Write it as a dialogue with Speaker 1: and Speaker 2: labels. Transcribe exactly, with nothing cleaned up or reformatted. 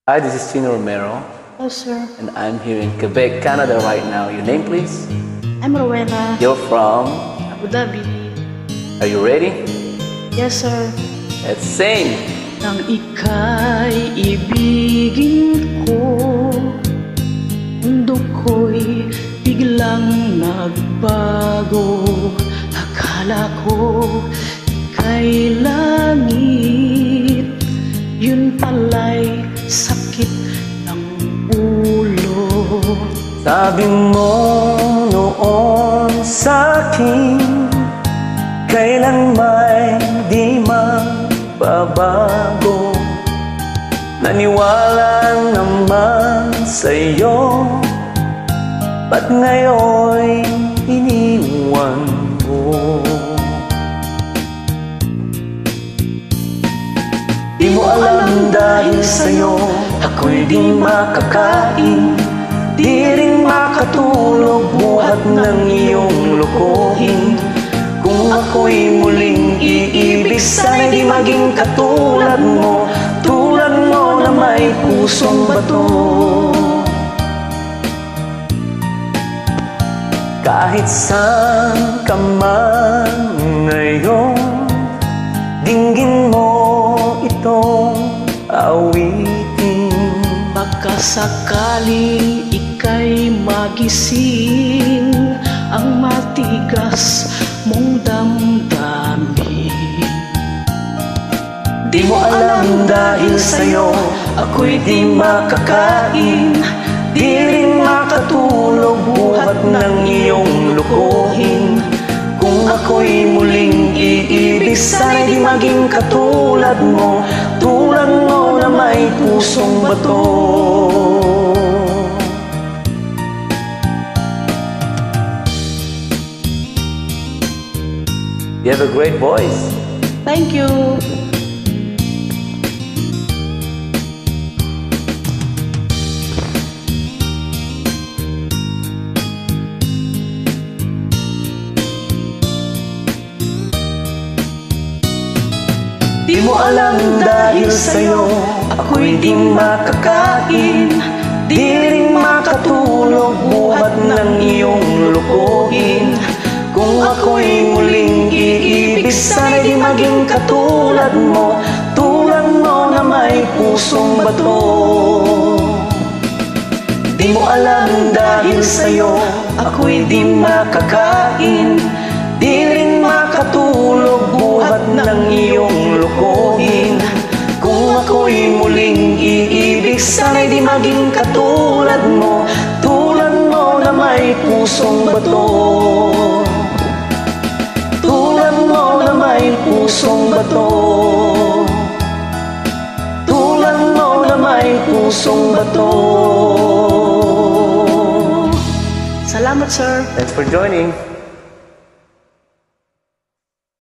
Speaker 1: Hi, this is Chino Romero.
Speaker 2: Yes, sir.
Speaker 1: And I'm here in Quebec, Canada right now. Your name, please?
Speaker 2: I'm Rowena.
Speaker 1: You're from?
Speaker 2: Abu Dhabi.
Speaker 1: Are you ready?
Speaker 2: Yes, sir.
Speaker 1: Let's sing!
Speaker 2: Nang ika'y ibigin ko, mundo ko'y biglang nagbago. Akala ko ika'y langit, yun pala'y sakit ng ulo.
Speaker 1: Sabi mo noon sa'kin, kailan may di magbabago. Naniwala naman sa'yo, ba't ngayon'y iniwan mo? Di mo alam dahil sa'yo, ako'y di makakain, di rin makatulog buhat ng iyong lokohin. Kung ako'y muling iibig, sana'y di maging katulad mo, tulad mo na may pusong bato. Kahit saan ka man ngayon, dinggin mo itong awitin.
Speaker 2: Baka sakaling ika'y magising ang matigas mong damdamin.
Speaker 1: Di mo alam dahil sa'yo, ako'y di makakain, di rin makatulog buhat ng iyong lokohin. Kung ako'y muling iibig, sana'y di maging katulad mo, tulad mo na may pusong bato. You have a great voice.
Speaker 2: Thank you.
Speaker 1: Di mo alam dahil sa'yo, ako'y di makakain, di rin makatulog buhat ng iyong lokohin. Kung ako'y muling iibig, sana'y di maging katulad mo, tulad mo na may pusong bato. Di mo alam dahil sa'yo, ako'y di makakain, di rin makatulog buhat ng iyong lokohin. Kung ako'y muling iibig, sana'y di maging katulad mo, tulad mo na may pusong bato. Tulad mo na may pusong bato, tulad mo na may pusong bato.
Speaker 2: Salamat, sir.
Speaker 1: Thanks for joining.